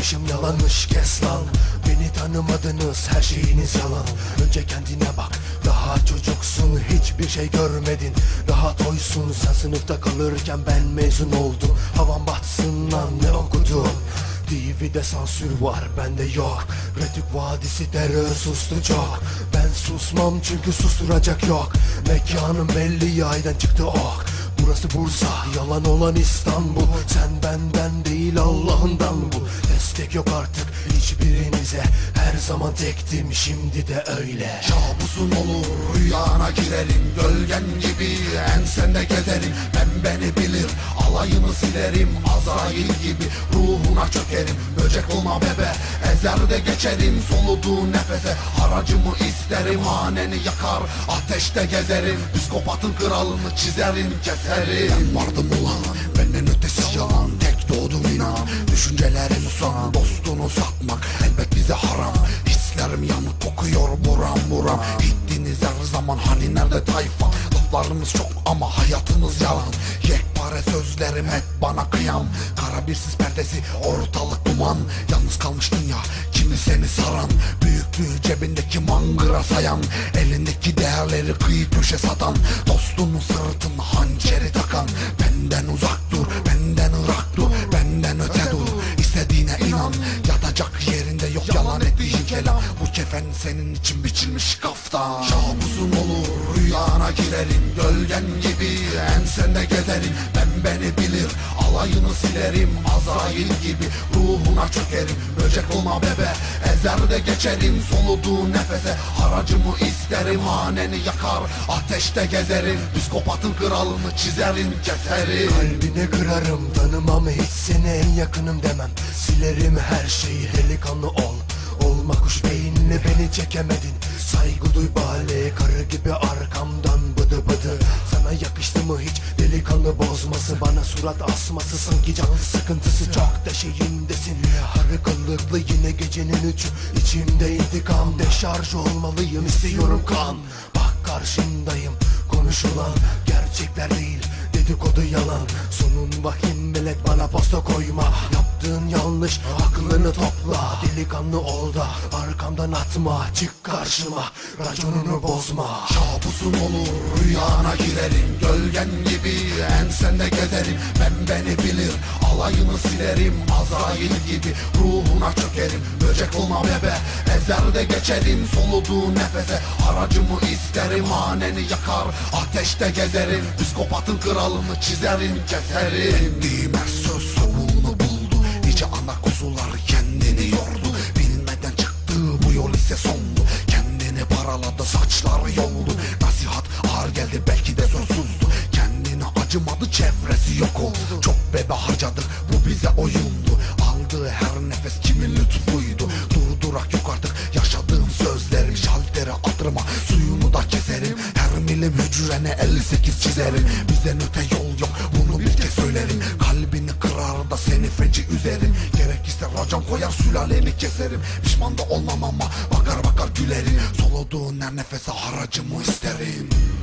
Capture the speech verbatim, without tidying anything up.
başım yalanmış, kes lan. Beni tanımadınız, her şeyiniz yalan. Önce kendine bak, daha çocuksun, hiçbir şey görmedin. Daha toysun, sen sınıfta kalırken ben mezun oldum. Havan batsın lan, ne okudum? T V'de sansür var, bende yok. Retük Vadisi terör sustu çok. Ben susmam çünkü susturacak yok. Mekanım belli, yaydan çıktı ok. Burası Bursa, yalan olan İstanbul. Sen benden değil, Allah'ından bu. Destek yok artık hiçbirinize. Her zaman tektim, şimdi de öyle. Kabusun olur, rüyana girerim. Gölgen gibi ensende gezerim. Ben beni bilir, alayını silerim. Azrail gibi ruhuna çökerim. Böcek olma bebe, ezer de geçerim. Soluduğu nefese haracımı isterim. Haneni yakar, ateşte gezerim. Psikopatın kralını çizerim, keserim. Ben vardım ulan, benden ötesi yalan. Tek doğdum inan, düşüncelerim son. Dostunu satmak elbet bize haram. Hislerim yanık kokuyor buram buram. Gittiniz her zaman, hani nerede tayfa? Laflarınız çok ama hayatınız yalan. Yekpare sözlerim hep bana kıyam. Kara bir sis perdesi, ortalık duman. Yalnız kalmış dünya, kimi seni saran. Büyüklüğü cebindeki mangıra sayan. Elindeki değerleri kıyı köşe satan. Dostunun sırtına hançeri takan. Benden uzak dur, benden ırak dur, benden öte dur. İstediğine inan, yatacak yerinde yok yalan ettiğin kelam. Bu kefen senin için biçilmiş kaftan. Kabusun olur, rüyana girerim. Gölgen gibi ensende gezerim. Ben beni bilir, alayını silerim. Azrail gibi ruhuna çökerim. Böcek olma bebe, ezer de geçerim. Soluduğu nefese haracımı isterim. Haneni yakar, ateşte gezerim. Psikopatın kralını çizerim, keserim. Kalbine kırarım, tanımam hiç seni, en yakınım demem. Silerim her şeyi, delikanlı ol. Olma kuş beyinle beni çekemedin. Saygı duy bale, karı gibi arkamdan bıdı bıdı. Sana yakıştı mı hiç delikanlı bozması? Bana surat asması, sanki can sıkıntısı çok da şeyindesin. Harı kıllıklı yine gecenin üçü, içimde intikam. Deşarj olmalıyım, istiyorum kan. Bak karşındayım, konuşulan gerçekler değil, dedikodu yalan. Sonun vahim millet, bana posta koyma. Yaptığın yanlış, aklını topla. Delikanlı ol da arkamdan atma. Çık karşıma, raconunu bozma. Kabusun olur, rüyana girerim. Gölgen gibi ensende gezerim. Ben beni bilir, alayını silerim. Azrail gibi ruhuna çökerim. Böcek olma bebe, ezer de geçerim. Soluduğu nefese haracımı isterim. Haneni yakar, ateşte gezerim. Psikopatın kralını çizerim, keserim. Ettiğim her söz sonunu buldu. Nice ana kuzular kendini yordu. Bilmeden çıktığı bu yol ise sondu. Kendini paraladı, saçları yoldu. Nasihat ağır geldi, belki de sözsüzdü. Kendine acımadı, çevresi yok oldu. Çok bebe harcadık, bu bize oyundu. Aldığı her nefes kimin lütfuydu. Durdurak yok artık, yaşadığım sözlerim. Şaltere attırma, suyunu da keserim. Her milim hücrene elli sekiz çizerim. Bizden öte yol yok, bunu bir kez söylerim. Kalbini kırar da seni feci üzerim. Gerekirse racon koyar, sülaleni keserim. Pişman da olmam ama bakar bakar gülerim. Soluduğun her nefese haracımı isterim.